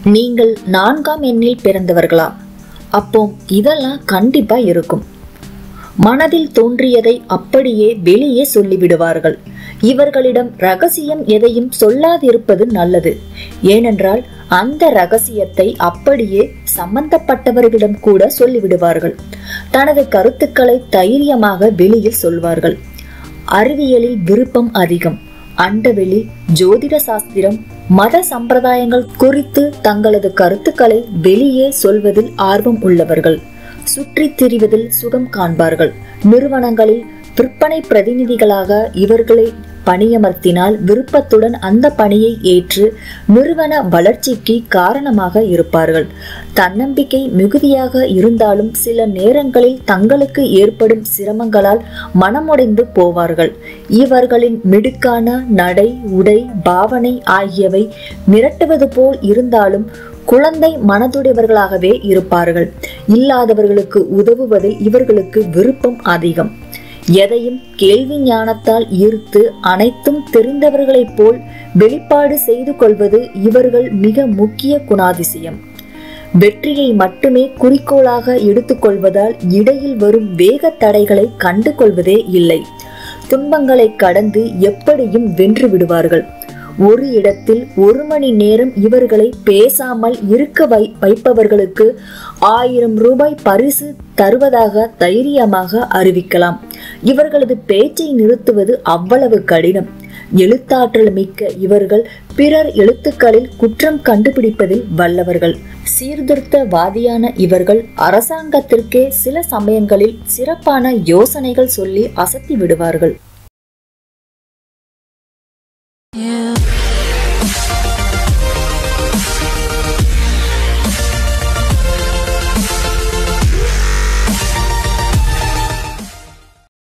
நீங்கள் 4ஆம் எண்ணில் பிறந்தவர்களா? அப்போ இதெல்லாம் கண்டிப்பா இருக்கும். மனதில் தோன்றியதை அப்படியே வெளியே சொல்லிவிடுவார்கள். இவர்களிடம் ரகசியம் எதையும் சொல்லாதிருப்பது நல்லது. ஏனென்றால் அந்த ரகசியத்தை அப்படியே சம்பந்தப்பட்டவர்களிடம் கூட சொல்லிவிடுவார்கள். தனது கருத்துக்களை தைரியமாக வெளியில் சொல்வார்கள். அறிவியலில் விருப்பம் அதிகம். அண்டவெளி, ஜோதிட சாஸ்திரம், மத சம்பிரதாயங்கள் குறித்து தங்களது கருத்துக்களை வெளியே சொல்வதில் ஆர்வம் உள்ளவர்கள். சுற்றித் திரிவதில் சுகம் காண்பார்கள். நிறுவனங்களில் விற்பனை பிரதிநிதிகளாக இவர்களை பணியமர்த்தினால் விருப்பத்துடன் அந்த பணியை ஏற்று நிறுவன வளர்ச்சிக்கு காரணமாக இருப்பார்கள். தன்னம்பிக்கை மிகுதியாக இருந்தாலும் சில நேரங்களில் தங்களுக்கு ஏற்படும் சிரமங்களால் மனமுடைந்து போவார்கள். இவர்களின் மிடுக்கான நடை, உடை, பாவனை ஆகியவை மிரட்டுவது போல் இருந்தாலும் குழந்தை மனதுடையவர்களாகவே இருப்பார்கள். இல்லாதவர்களுக்கு உதவுவதில் இவர்களுக்கு விருப்பம் அதிகம். எதையும் கேள்வி ஞானத்தால் ஈர்த்து அனைத்தும் தெரிந்தவர்களைப் போல் வெளிப்பாடு செய்து கொள்வது இவர்கள் மிக முக்கிய குணாதிசயம். வெற்றியை மட்டுமே குறிக்கோளாக எடுத்துக்கொள்வதால் இடையில் வரும் வேக தடைகளை கண்டு கொள்வதே இல்லை. துன்பங்களை கடந்து எப்படியும் வென்று விடுவார்கள். ஒரு இடத்தில் 1 மணி நேரம் இவர்களை பேசாமல் இருக்க வைப்பவர்களுக்கு 1000 ரூபாய் பரிசு தருவதாக தைரியமாக அறிவிக்கலாம். இவர்களது பேச்சை நிறுத்துவது அவ்வளவு கடினம். எழுத்தாற்றல் மிக்க இவர்கள் பிறர் எழுத்துக்களில் குற்றம் கண்டுபிடிப்பதில் வல்லவர்கள். சீர்திருத்தவாதியான இவர்கள் அரசாங்கத்திற்கே சில சமயங்களில் சிறப்பான யோசனைகள் சொல்லி அசத்தி விடுவார்கள்.